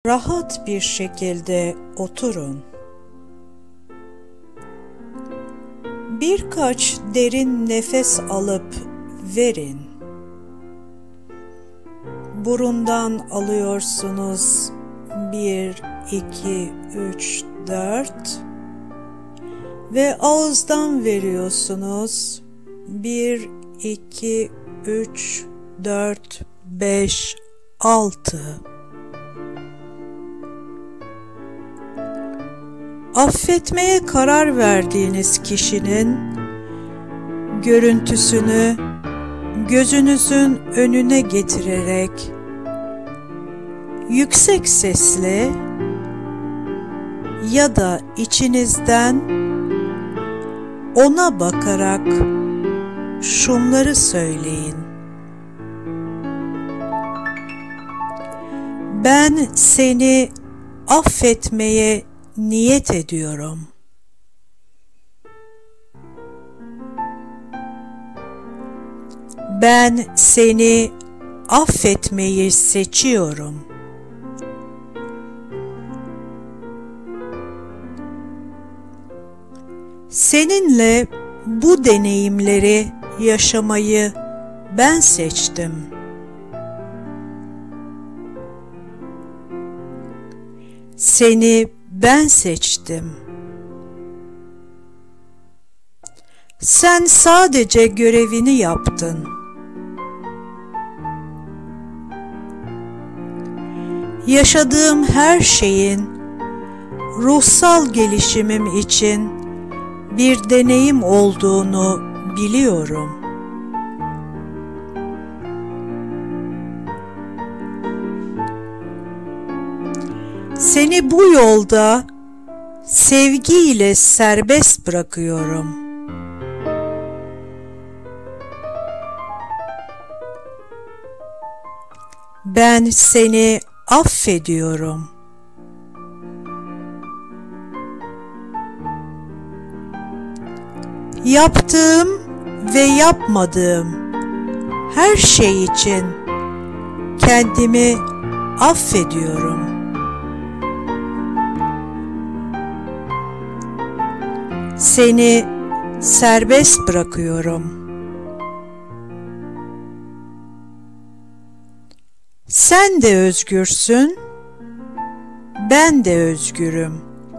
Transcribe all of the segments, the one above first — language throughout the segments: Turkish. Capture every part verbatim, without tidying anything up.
Rahat bir şekilde oturun. Birkaç derin nefes alıp verin. Burundan alıyorsunuz. Bir, iki, üç, dört. Ve ağızdan veriyorsunuz. Bir, iki, üç, dört, beş, altı. Affetmeye karar verdiğiniz kişinin görüntüsünü gözünüzün önüne getirerek yüksek sesle ya da içinizden ona bakarak şunları söyleyin: ben seni affetmeye niyet ediyorum. Ben seni affetmeyi seçiyorum. Seninle bu deneyimleri yaşamayı ben seçtim. Seni ben seçtim. Sen sadece görevini yaptın. Yaşadığım her şeyin ruhsal gelişimim için bir deneyim olduğunu biliyorum. Seni bu yolda sevgiyle serbest bırakıyorum. Ben seni affediyorum. Yaptığım ve yapmadığım her şey için kendimi affediyorum. Seni serbest bırakıyorum. Sen de özgürsün, ben de özgürüm.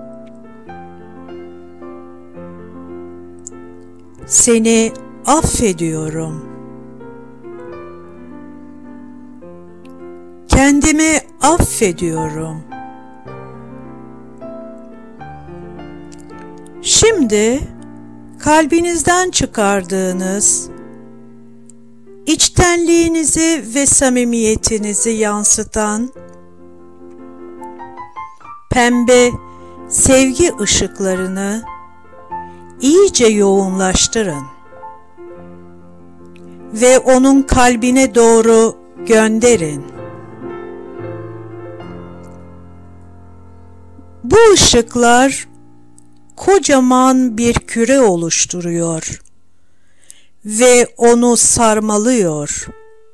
Seni affediyorum. Kendimi affediyorum. Şimdi kalbinizden çıkardığınız, içtenliğinizi ve samimiyetinizi yansıtan pembe sevgi ışıklarını iyice yoğunlaştırın ve onun kalbine doğru gönderin. Bu ışıklar kocaman bir küre oluşturuyor ve onu sarmalıyor.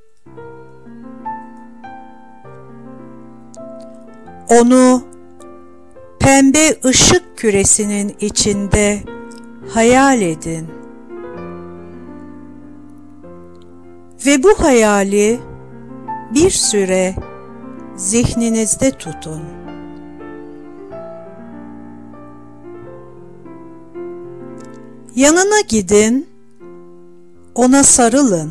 Onu pembe ışık küresinin içinde hayal edin. Ve bu hayali bir süre zihninizde tutun. Yanına gidin, ona sarılın.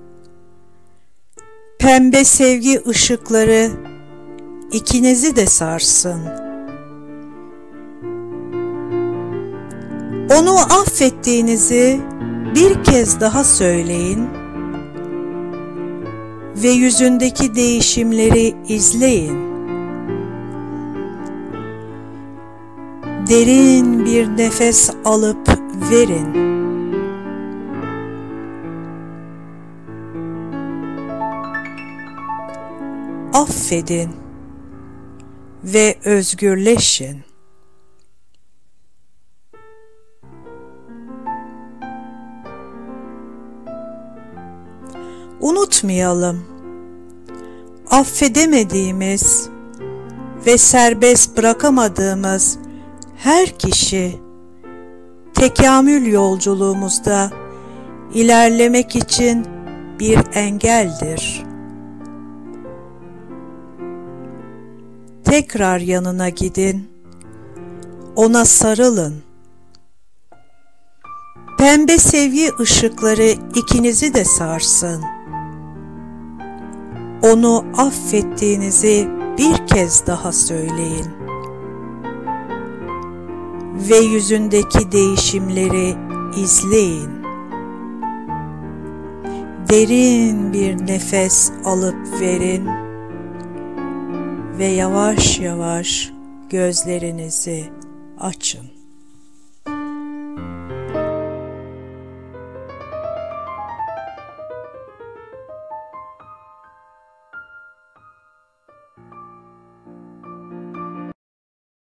Pembe sevgi ışıkları ikinizi de sarsın. Onu affettiğinizi bir kez daha söyleyin ve yüzündeki değişimleri izleyin. Derin bir nefes alıp verin. Affedin ve özgürleşin. Unutmayalım, affedemediğimiz ve serbest bırakamadığımız her kişi tekamül yolculuğumuzda ilerlemek için bir engeldir. Tekrar yanına gidin, ona sarılın. Pembe sevgi ışıkları ikinizi de sarsın. Onu affettiğinizi bir kez daha söyleyin. Ve yüzündeki değişimleri izleyin. Derin bir nefes alıp verin ve yavaş yavaş gözlerinizi açın.